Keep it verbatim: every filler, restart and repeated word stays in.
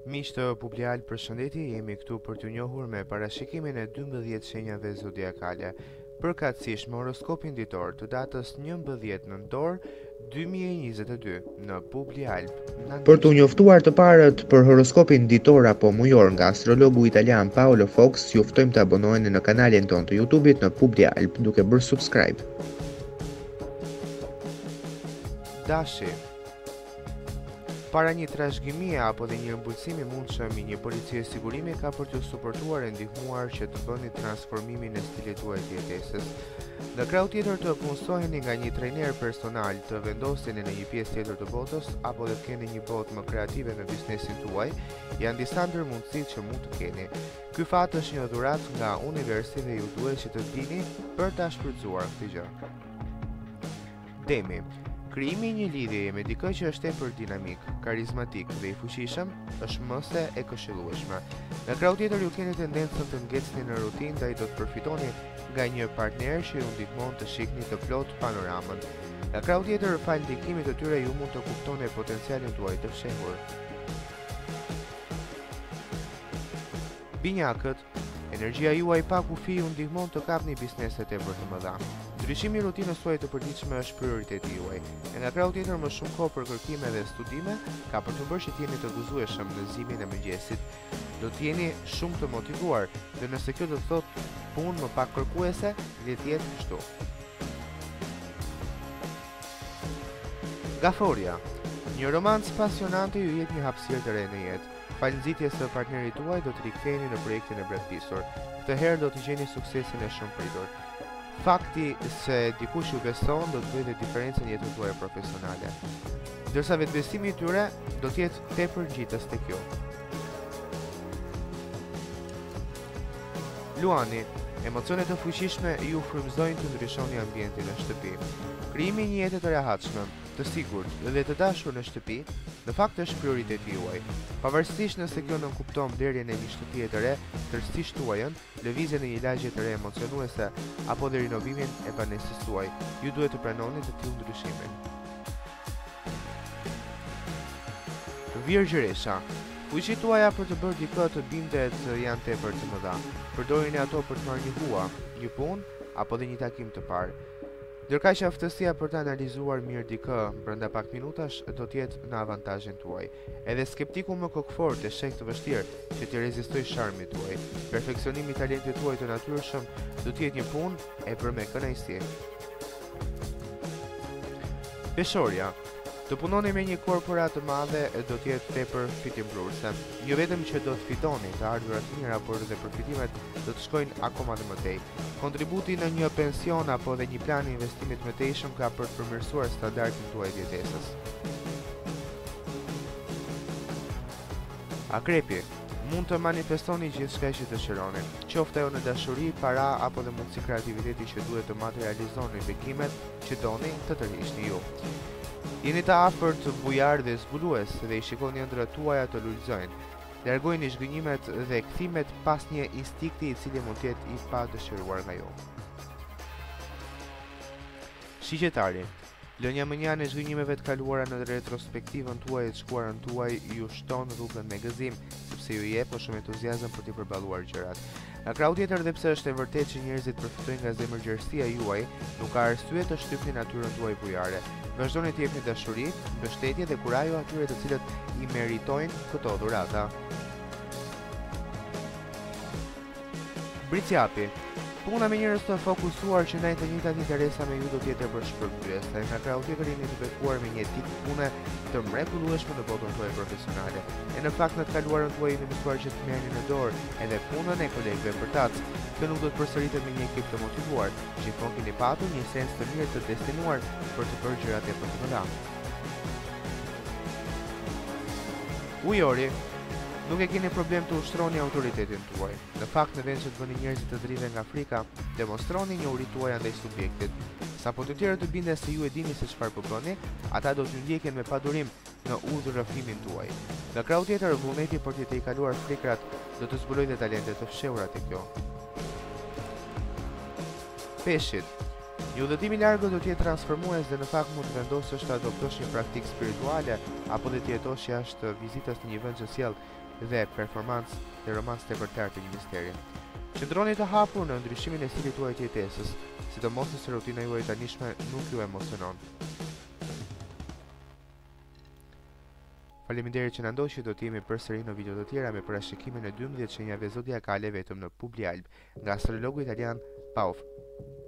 Miq të Publialb, përshëndetje, jemi këtu për t'ju njohur me parashikimin e dymbëdhjetë shenjave zodiakale, përkatësisht me horoskopin ditor të datës njëmbëdhjetë nëntor dy mijë e njëzet e dy në Publialb. Për t'u njoftuar të parët për horoskopin ditor apo mujor nga astrologu italian paolofox, ju ftojmë të abonoheni në kanalin ton të YouTube-it në Publialb duke bërë subscribe. DASHI. Para një trashëgimie apo dhe një ëmbëlsimi mundshëm i një policie sigurimi ka për t'ju suportuar e ndihmuar që të bëni transformimin e stilit tuaj të jetesës. Në krau tjetër të punësoheni nga një trajner personal, të vendoseni në një pjesë tjetër të botës apo dhe të keni një botë më kreative në biznesin tuaj, janë disa ndër mundësitë që mund të keni. Ky fat është një dhuratë nga universi dhe ju duhet që të dini për ta shfrytzuar këtë gjë. DEMI. Krijimi i një lidhjeje me dikë që është tepër dinamik, karizmatik dhe i fuqishëm është mëse e këshillueshme. Në krau tjetër ju keni tendencën të ngecni në rutinë dhe ai do të përfitoni nga një partner që ju ndihmon të shihni të plot panoramën. Në krau tjetër, fal ndikimit të tyre ju mund të kuptoni potencialin tuaj të fshehur. Binjakët. Energjia juaj pa kufi ju ndihmon të kapni bizneset e për të mëdha. Ndryshimi i rutinës suaj të përditshme është prioriteti juaj. E nga krau tjetër, më shumë kohë për kërkime dhe studime ka për të bërë që t'jeni të gëzueshëm në zimin e mëngjesit. Do t'jeni shumë të motivuar dhe nëse kjo do të thotë punë më pak kërkuese, le të jetë kështu. GAFORRJA. Një romancë pasionante ju jep një hapësirë të re në jetë. Falëndzitjes së partnerit tuaj do të riktheheni në projektin e braktisur. Këtë herë do të gjeni suksesin e shumë pritur. Fakti se dikush ju beson do të bëjë diferencën në jetën tuaj profesionale. Ndërsa vetbesimi i tyre do të jetë tepër ngjitës tek ju. LUANI. Emocionet të fuqishme ju frymëzojnë të ndryshoni ambientin në shtëpi. Krijimi i një jete të rehatshme, të sigurt dhe të dashur në shtëpi, në fakt është prioriteti juaj. Pavarësisht nëse kjo nënkupton blerjen e një shtëpie të re, tërësisht tuajën, lëvizjen e një lagje të re emocionuese apo dhe rinovimin e banesës tuaj, ju duhet të pranoni të tillë ndryshimin. Virgjëresha. Fuqitë tuaja për të bërë dikë të bindet janë tepër të mëdha. Përdorini ato për të marrë një hua, një punë apo dhe një takim të parë. Ndërkaq që aftësia për të analizuar mirë dikë brenda pak minutash do të jetë në avantazhin tuaj. Edhe skeptiku më kokfort e sheh të vështirë që të rezistojë sharmit tuaj. Perfeksionimi i talentit tuaj të natyrshëm do të jetë një punë e bërë me kënaqësi. PESHORJA. Të punoni me një korporat të madhe do të jetë tepër fitimbrurse. Jo vetëm që do të fitoni të ardhurat të mira, por dhe përfitimet do të shkojnë akoma dhe më tej. Kontributi në një pension apo dhe një plan investimit më tejshëm ka për të përmirësuar standardin tuaj të jetesës. AKREPI. Mund të manifestoni gjithçka që dëshironi, qoftë ajo në dashuri, para apo dhe mundësi kreativiteti që duhet të materializoni bekimet që doni të tërhiqni ju. Jeni të afërt, bujar dhe zbulues dhe i shikoni ëndrat tuaja të lulëzojnë. Largojeni zhgënjimet dhe kthimet pas një instikti i cili mund të jetë i pa dëshiruar nga ju. SHIGJETARI. Lënia mënjane e zhgënjimeve të kaluara në retrospektivën tuaj e të shkuarën tuaj ju shton rrugën me gëzim, sepse ju jep shumë entuziazëm për t'i përballuar gjërat. Në krau tjetër, dhe pse është e vërtetë që njerëzit përfitojnë nga zemërgjërsia juaj, nuk ka arsye të shtypni natyrën tuaj bujare. Vazhdoni të jepni dashuri, mbështetje dhe kurajo atyre të cilët i meritojnë këto dhurata. BRICJAPI. Puna me njerëz të fokusuar që ndajnë të njëjtat interesa me ju do të jetë e përshpërbyese. Nga krau tjetër jeni të bekuar me një etikë pune të mrekullueshme në botën tuaj profesionale. E në fakt në të kaluarën tuaj jeni mësuar që të merrni në dorë edhe punën e kolegëve përtac. Kjo nuk do të përsëritet me një ekip të motivuar, gjithmonë keni patur një sens të mirë të destinuar për të bërë gjërat e përmëdha. UJORI. Nuk e keni problem të ushtroni autoritetin tuaj. Në fakt, në vend që të bëni njerëzit të drive nga frika, demonstroni njohurinë tuaj ndaj subjektit. Sa po të tjerë të binden se ju e dini se çfarë po bëni, ata do t'ju ndjeken me padurim në udhërrëfimin tuaj. Në krau tjetër, vullneti për t'i i kaluar frikrat do të zbulojë dhe talentet të fshehura tek kjo. PESHQIT. Një udhëtim i largët do të jetë transformues dhe në fakt mund të vendosësh të adoptosh një praktikë spirituale apo dhe të jetosh jashtë vizitës në një vend që sjell dhe performancë dhe romancë tepërtar të një misteri. Qëndroni të hapur në ndryshimin e stilit tuaj të jetesës, sidomos nëse rutina juaj e tanishme nuk ju emocionon. Faleminderit që na ndoqët, do të jemi përsëri në video të tjera me parashikimin e dymbëdhjetë shenjave zodiakale vetëm në Publialb, nga astrologu italian paolofox.